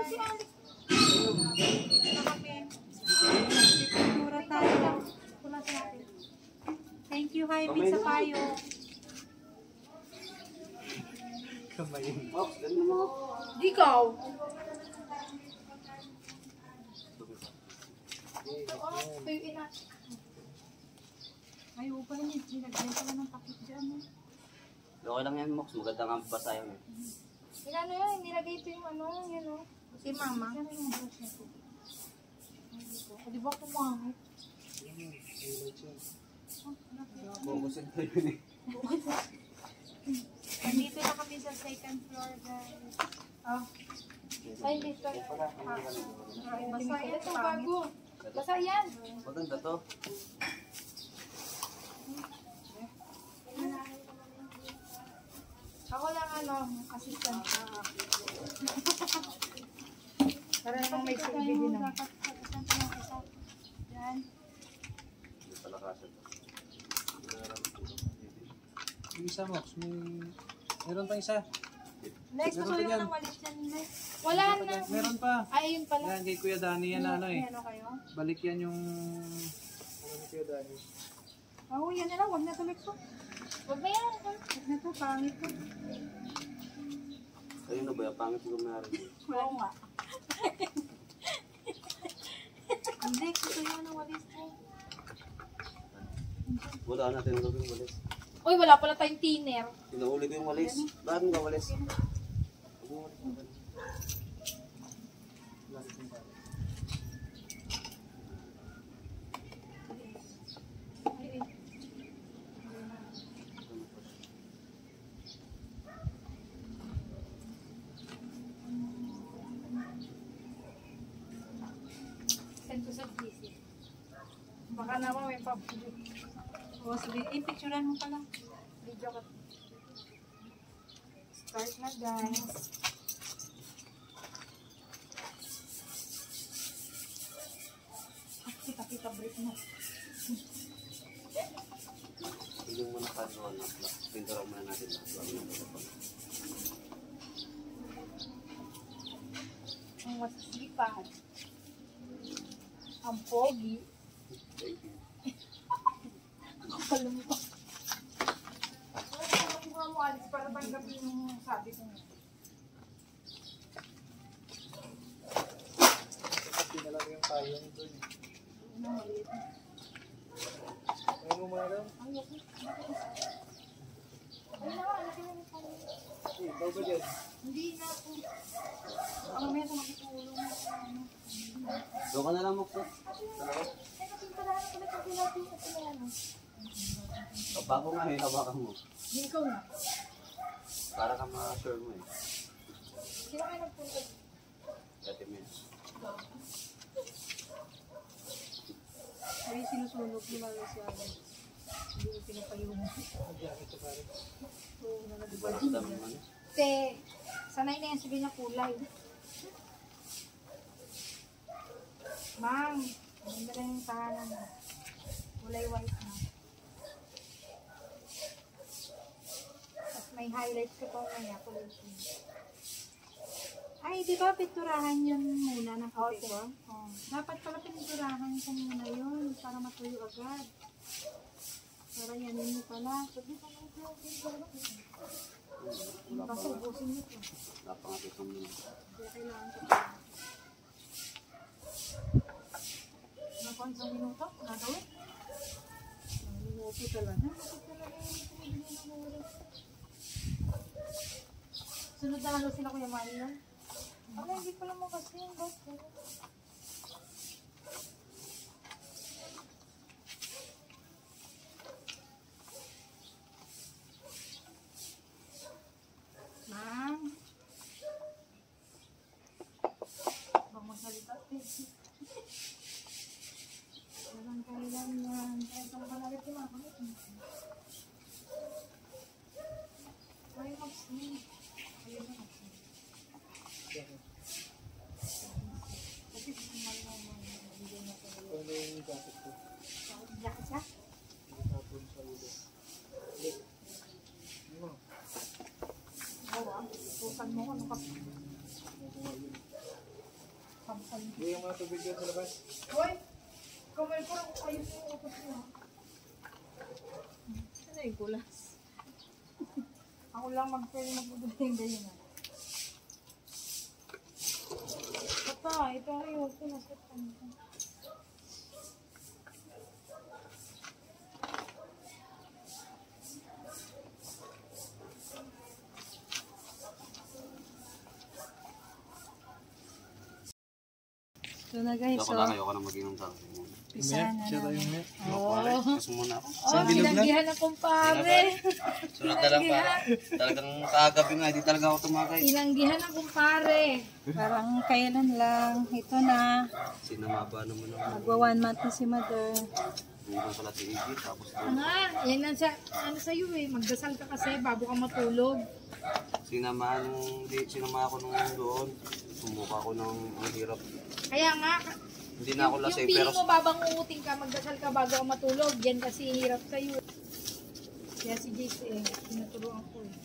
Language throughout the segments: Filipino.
si Alex. Dito na kami. Pipintura tayo. Punas natin. Thank you, Jaime, sa payo. Kamay. Di ikaw. Ayaw pa rin. Nilagyan pala ng takip dyan. Okay lang yan, Mox. Maganda nga basa yun. Ano yun? Nilagay ito yung ano, yun o. Si Mama. O, di ba kumangit? Bukusin tayo yun eh. Nandito na kami sa second floor, guys. Oh. Ay, dito. Basa yan. Ito, bago. Basa yan. Maganda to. Ako lang assistant. Para namang may silbi din ako. Yan. Hindi pala kasi to. Yung isa, Mox. Meron pa isa. Next, gusto yung nang walis yan. Wala na. Meron pa. Ay, yun pala. Yan, kay Kuya Dani yan ano eh. Ano kayo? Balik yan yung... Ano ni Kuya Dani? Oo, yan na lang. Huwag na ito, Lexo. Huwag na yan. Huwag na ito. Pangit ko. Ayun na ba yung pangit yung mayari? Oo nga. Hindi, gusto yung nang walis ko. Wala natin yung walis. Uy, wala pala tayong thinner. Pinahuli ko yung walis. Bakit mo ka walis? Send ko sa GC. Baka naman may pabili. O, sige. Picturean mo pala. Video ko. Start na, guys. Kita-kita break mo. Yung muna kasuhan na. Pintura muna natin. Ang masisipag. Ang pogi. Kapal mo pa. Ano mo alis para tanggapin yung sabi ko nga. Kasi na lang yung tayong doon. Ano maliit. Ayun mo mga daw? Ay, okay. Ay, alaki na yung tayo. Eh, bago dyan. Hindi na po. Ang may sa makitulong. Doon ka na lang, Mox. Ay, kasi pala na pala sa pinapin at pinano. Bago nga eh, hawakan mo. Hindi ikaw na. Para ka ma-sure mo eh. Sino kayo nagpunta? Dati mo yun. Ay, sinusunog yung mga si Alex. Hindi ko pinapayungan. Ito pare. Oo, nalagubad. Parang dami naman eh. Te, sanay na yan sabihin niya kulay. Mang, maganda na yung tahanan mo. Kulay white na. Tapos may highlights ka pa maya, kulay pink. Ay, di ba pinturahan yun muna ng puti ko? Oh. Dapat pala pinturahan ko muna yun para matuyo agad. Para yanin mo pala. Sabi pa lang ito. Kasi ubusin mo ito. Napangapit mo muna. Kaya kailangan ko. Nakon sa minuto? Nagawin? Minuto talaga. Minuto talaga yung sunod na halo sila Kuya Mario. Ano, hindi ko lang makasi yung bus. Ma'am. Bang magsalita. Walang kailan yan. Kaya ito na pala rin kumakulit. Ay, mag-sing. Ayun na mag-sing. Kasi sumal na hindi na ito. Ano yung jacket ko? Jacket siya? Tapon sa ulo. Ano? Oo, pusan mo. Ano ka? Hindi yung mga tubig dyan sa labas. Hoy! Kamay ko lang ayos yung utos mo. Ano yung kulas? Ako lang magpapagod yung ganyan. Papa, ito ang iyo. Sinasot ka nito. Ito na guys, Ako lang, ayoko na mag-inom sa akin muna. Pisahan na Siya tayo namin. nga. Pare, gusto muna ako. Oh, sinanggihan na kumpare. Sunod na lang para. Talagang kagabi nga, hindi talaga ako tumagay. Sinanggihan na kumpare. Parang kailan lang. Ito na. Sinamaba naman ako. Magwa 1 month na si mother. Hindi ko pala tinigil, tapos doon. Nga, yan ang ano sa'yo eh. Magdasal ka kasi bago ka matulog. Sinama ako nung doon. Sumuka ko ng ang hirap. Kaya nga, Hindi na ako yung lasay, feeling pero mo babangungutin ka, magdasal ka bago ka matulog. Yan kasi hirap sa'yo. Kaya si JC eh, tinuturuan ko eh.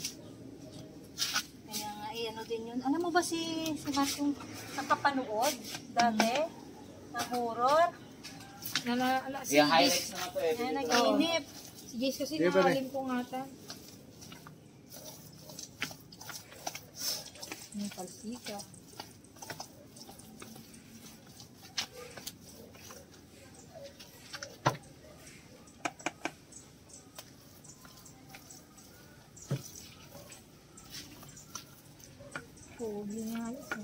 Kaya nga, ano din yun. Alam mo ba si Matt yung nakapanood dati ng horror? Si JC, na to eh. Na nag-iinip. si JC kasi Sige, pare. nakalim ko nga ta. Yung palsika. Pogi nga yun.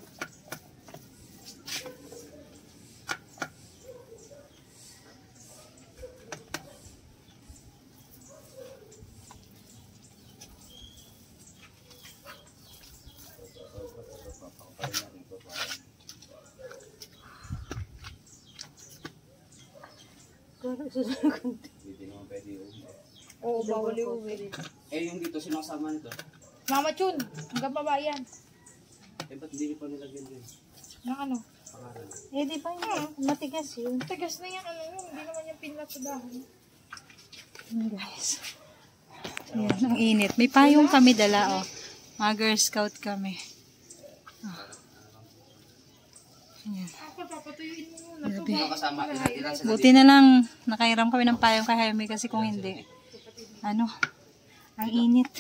Hindi naman pwede yung... Oo, bawal yung uwi. Eh, yung dito, sinasama nito. Mama Chun, hanggang baba yan. Eh, ba't hindi pa nilagyan din? Na ano? Pangalan. Eh, di ba yun? Matigas yun. Tagas na yan, ano yun? Hindi naman yung pinlat sa dahon. Guys. Ayan, ang init. May payong kami dala, oh. Mga Girl Scout kami. Oh. Ayan. Ako, papatuyuin mo muna. Grabe. Yung kasama, ilan sila Buti na lang, nakairam kami ng payong kay Jaime kasi kung hindi, ano, ang init.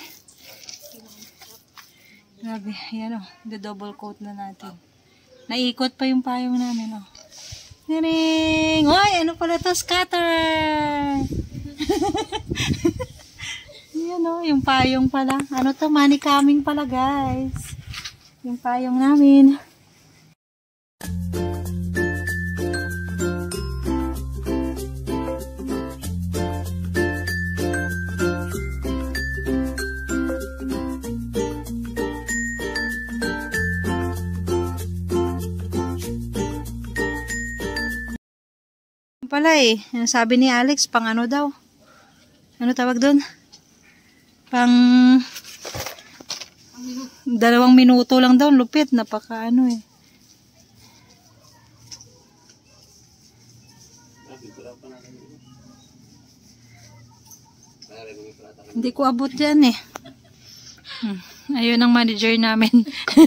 Grabe, ayan o, double coat na natin. Naikot pa yung payong namin o. Tiring! Uy, ano pala to? Scatter! Ayan o, yung payong pala. Ano to? Money coming pala guys. Yung payong namin. Pala eh. Sabi ni Alex, pang ano daw? Ano tawag doon? Pang 2 minuto lang daw. Lupit. Napaka ano eh. Hindi ko abot yan eh. Ayun ang manager namin.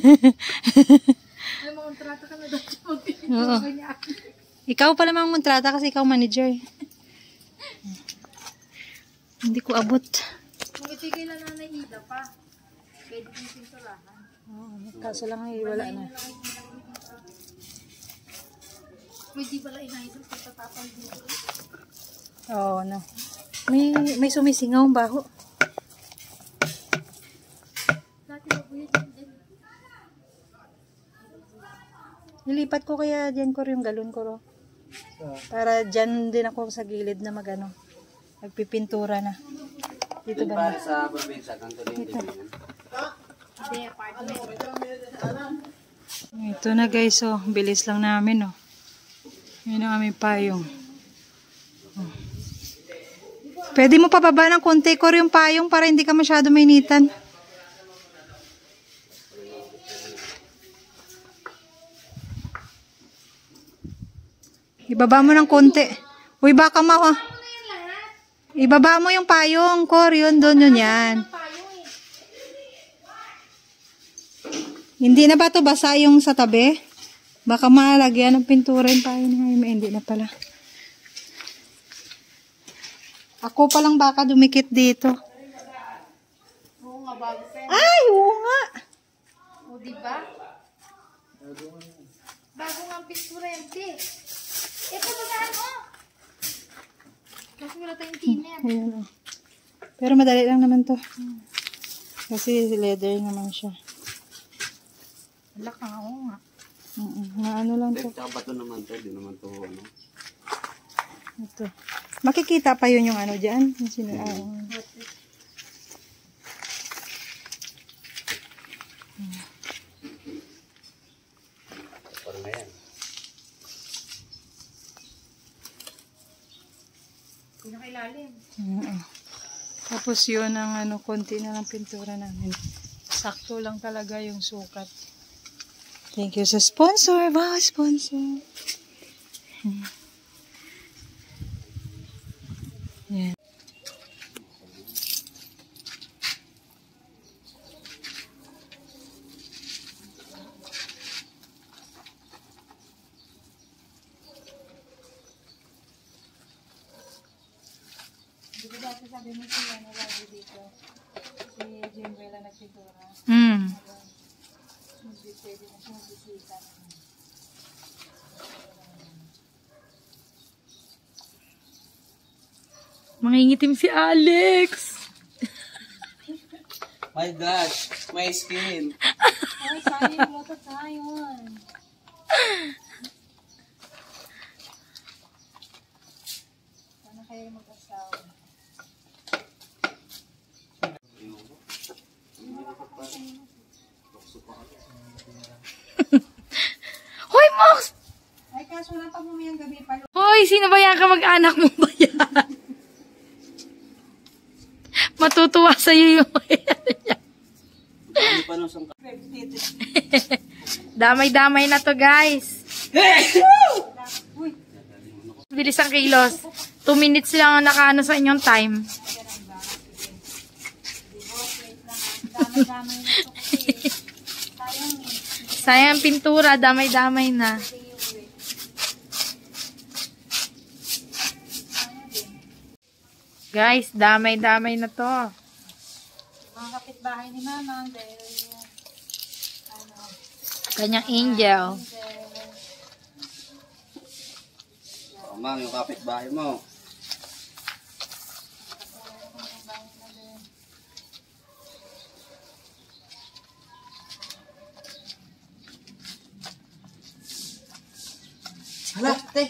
Ay, makontrata ka na daw siya Oo. Ikaw pala mang kontrata kasi ikaw manager. Hindi ko abot. Kung itigay lang na Ida pa, pwede din pinturahan. Oo, kaso lang ay wala na. Pwede pala inaisip sa tatapal dito. Oo, no. May sumisingaw ang baho. Dati ba po yun din? Nilipat ko kaya dyan ko yung galon ko ro. Para dyan din ako sa gilid na magano. Nagpipintura na. Dito Yung ba para sa probinsya, ganito din din. Hindi, apartment. Ito na guys, oh. Bilis lang namin, oh. Yun ang aming payong. Oh. Pwede mo pababa ng konti ko yung payong para hindi ka masyado mainitan. Ibaba mo ng konti. Uy, baka ibaba mo yung payong, Cor. Yun, doon yun yan. Hindi na ba ito basa yung sa tabi? Baka malagyan ng pintura yung payo ni Jaime. Hindi na pala. Ako palang baka dumikit dito. Oo nga, bago pa yan. Ay, oo nga. O, diba? Bago nga ang pintura yan, te. Ito ba na ano? Kasi wala tayong tiner. Ayan, oh. Pero madali lang naman to. Kasi leather naman siya. Wala ka nga, oo nga. Nga ano lang to. Tsaka bato naman to, di naman to ano. Ito. Makikita pa yun yung ano dyan. Yung Parang na yan. Pinakailalim. Tapos yun ang ano, konti na lang pintura namin. Sakto lang talaga yung sukat. Thank you sa sponsor. Wow, sponsor. Yan. Di ba dati sabi mo sila na lagi dito? Si Jimwela nagpintura. Hindi pwede na siyang bisita. Mangingitim si Alex. My gosh, my skin. Ay, sayang mo ito tayo. Sana kayo mag-asawa. Hoy, Mox! Ay, kaso lang pag mumayang gabi pa. Hoy, sino ba yan? Kamag-anak mo ba yan? Matutuwa sa'yo yung Ano pa nung sang damay-damay na to, guys. Bilis ang kilos. 2 minutes lang ang nakaano sa inyong time. Damay-damay na ito kasi. Sayang eh. Sayang pintura, damay-damay na. Guys, damay-damay na to. Mga kapitbahay ni Mama dahil ano, Kanyang angel. Mang, yung kapitbahay mo. Hala, te.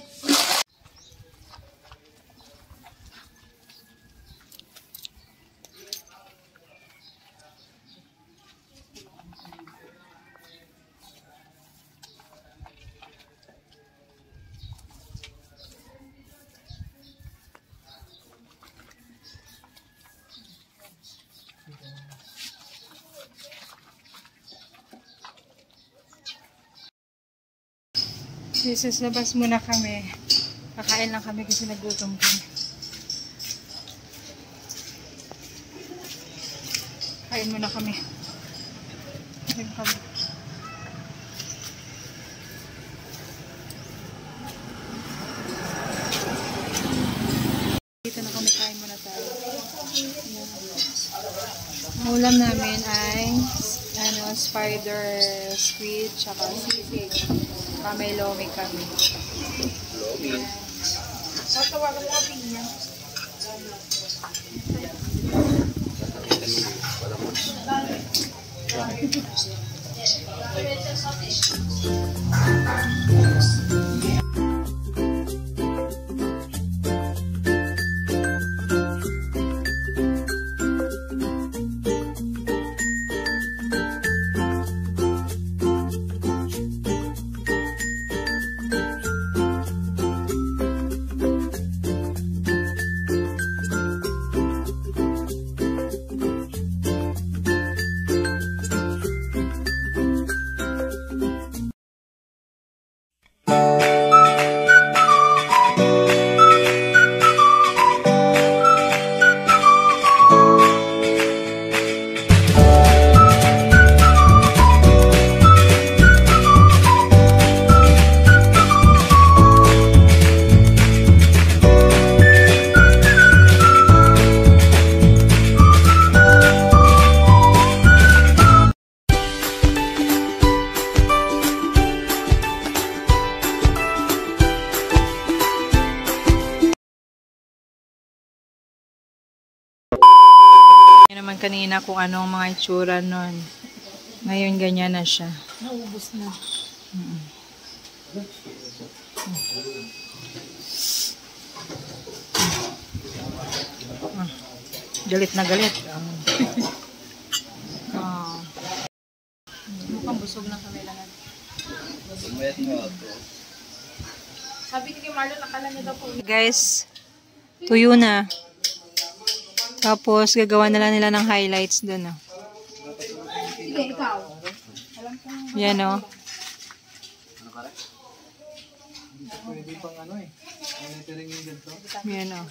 Jesus, labas muna kami. Kakain lang kami kasi nagutom kami. Kain muna kami. Kain kami. Dito na kami, kain muna tayo. Ang ulam namin ay spider squid tsaka sisig. May lomi kami. Lomi. tawagan mo kami niya. kanina kung anong mga itsura nun. Ngayon ganyan na siya. Naubos na. Galit na galit. Mukhang busog na kami lahat. Sabi ni Marlon, akala niya daw po. Guys, tuyo na. Tapos gagawa na lang nila ng highlights doon. Oh. Sige, ikaw. Yan o. Pwede pang ano eh. Monitoring yung ganito. Yan o.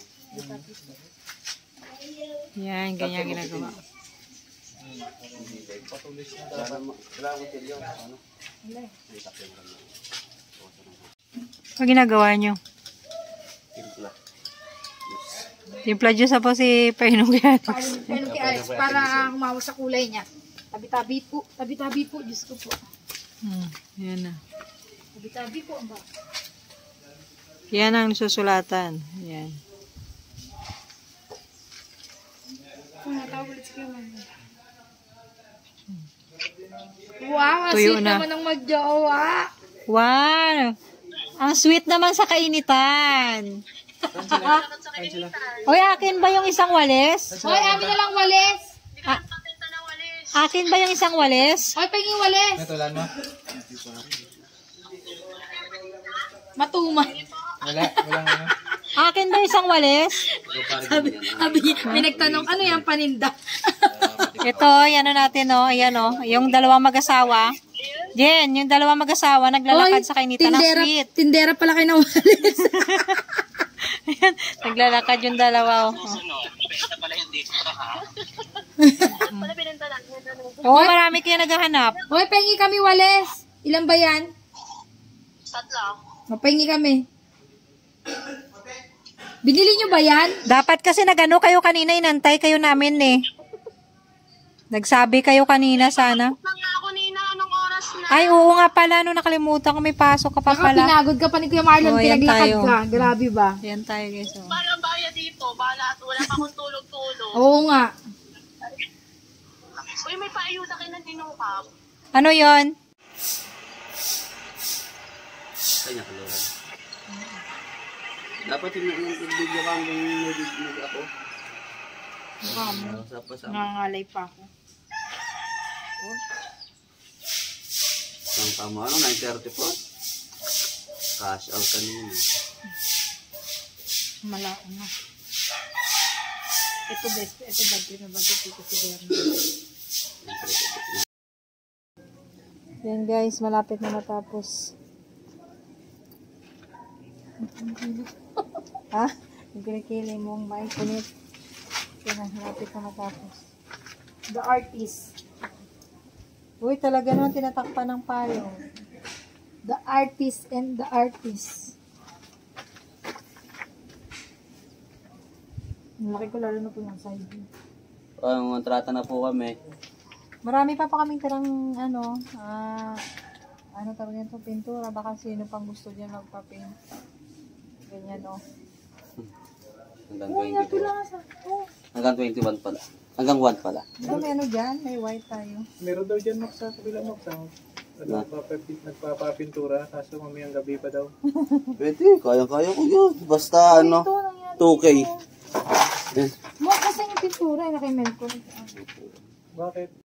Yan, ganyan ginagawa. Ano ginagawa nyo? Timpla juice po si Painong Kiatis. Pero kay Alex, para humawa sa kulay niya. Tabi-tabi po. Tabi-tabi po. Diyos ko po. Yan na. Tabi-tabi po. Aba. Yan ang susulatan. Yan. Kung natawag ulit si Kiaman. Wow, Tuyo sweet na. naman ng magjowa. Wow! Ang sweet naman sa kainitan. Hoy, akin ba yung isang walis? Hoy, amin na lang walis. Akin ba yung isang walis? Hoy, penging walis. Natulan mo? Matuma. Walang ano. Akin ba yung isang walis? Sabi niya, may nagtanong, ano yan, paninda? Ito, yan o natin o. Ayan o. Yung dalawang mag-asawa. Jen, yung dalawang mag-asawa naglalakad sa kainitan ng sweet. Tindera pala kayo ng walis. Ayan, naglalakad yung dalawa o. Oo, marami kaya naghahanap. Hoy, pengi kami walis. Ilan ba yan? 3. Mapengi kami. Binili nyo ba yan? Dapat kasi nagano kayo kanina, inantay kayo namin eh. Nagsabi kayo kanina sana. Ay, oo nga pala, no, nakalimutan ko, may pasok ka pa Baka pala. pinagod ka pa ni Kuya Marlon, Oh, yan pinaglakad tayo. ka. Grabe ba? Yan tayo guys. Oh. Parang bayad dito, bala at wala pa akong tulog-tulog. Oo nga. Uy, may paayuda kayo ng tinukap. Ano yon? Kanya kaluran. Dapat yung bigyan kang nag ako. Sa Nangangalay pa ako. Ang tama, ano, 9:30 po. Cash out kanina. Malao na. Ito best. Ito bagay na bagay dito si Bernie. Yan guys, malapit na matapos. Ha? Yung kinikili mong maikunit. Yan na, malapit na matapos. The artist. Uy, talaga naman tinatakpan ng payong. The artist and the artist. Malaki ko lalo na po yung side view. Kontrata na po kami. Marami pa kaming tirang ano tawag nito, pintura. Baka sino pang gusto dyan magpa-paint. Ganyan o. Hanggang Uy, 21. natula sa... Oh. Hanggang 21 pala. Hanggang 1 pala. Ito may ano dyan, may white tayo. Meron daw dyan Max sa kabilang Max. Nagpapapintura, kaso mamayang gabi pa daw. Pwede, kaya-kaya ko yun. Basta ano, Ito, nangyari 2K. dito. Mo kasi yung pintura, nakimel ko. Bakit?